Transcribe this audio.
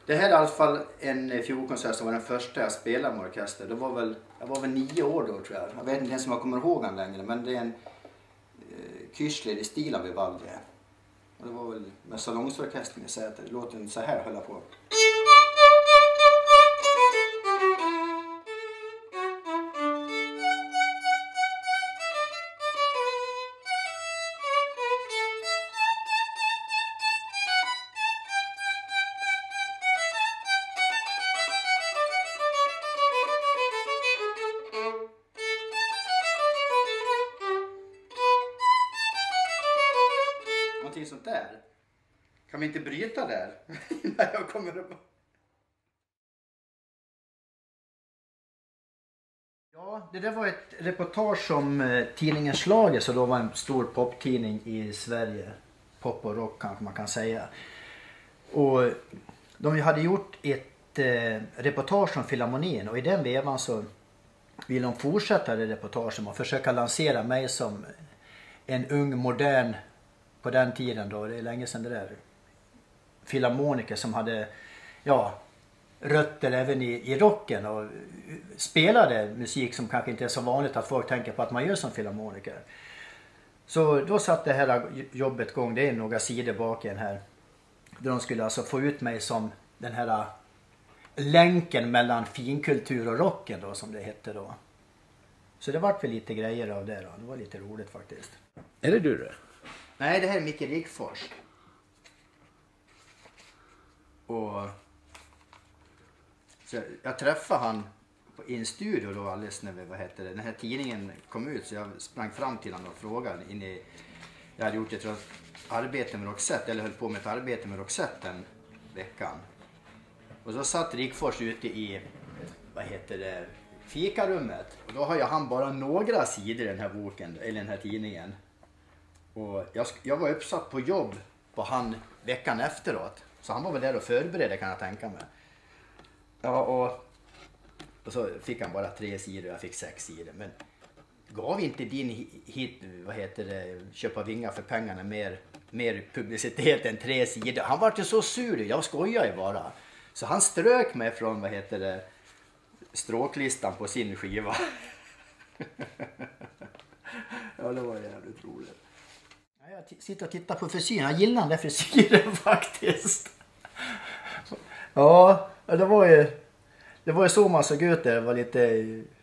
Det här är i alla fall en fiolkonsert som var den första jag spelade med orkester. Jag var väl 9 år då, tror jag. Jag vet inte ens om jag kommer ihåg den längre, men det är en Kyrsled i stil av Vivaldi. Och det var väl med salongsorkestern i Säter. Det låter så här, höll jag på. Någonting sånt där. Kan vi inte bryta där? När jag kommer upp. Ja, det där var ett reportage om tidningen Schlager, så då var en stor poptidning i Sverige. Pop och rock kanske man kan säga. Och de hade gjort ett reportage om Filharmonin, och i den vevan så vill de fortsätta det reportagen och försöka lansera mig som en ung modern, på den tiden då, det är länge sedan det där, filharmoniker som hade rötter även i rocken och spelade musik som kanske inte är så vanligt att folk tänker på att man gör som filharmoniker. Så då satt det här jobbet igång, det är några sidor bak igen här. Där de skulle alltså få ut mig som den här länken mellan finkultur och rocken då, som det hette då. Så det vart väl lite grejer av det då, det var lite roligt faktiskt. Är det du det? Nej, det här är Micke Rickfors. Och så jag träffade han i en studio då alldeles när den här tidningen kom ut, så jag sprang fram till honom och frågade jag hade gjort ett arbete med Roxette, eller höll på med ett arbete med Roxette den veckan. Och så satt Rickfors ute i fikarummet, och då har han bara några sidor i den här boken, eller den här tidningen. Och jag var uppsatt på jobb på han veckan efteråt. Så han var väl där och förberedde, kan jag tänka mig. Ja, och så fick han bara 3 sidor och jag fick 6 sidor. Men gav inte din köpa vingar för pengarna mer publicitet än 3 sidor? Han var ju så sur, jag skojar ju bara. Så han strök mig från stråklistan på sin skiva. Ja, det var jävligt roligt. Jag sitter och tittar på frisyren. Jag gillar den där frisyren faktiskt. Ja, det var ju så man såg ut där. Det var lite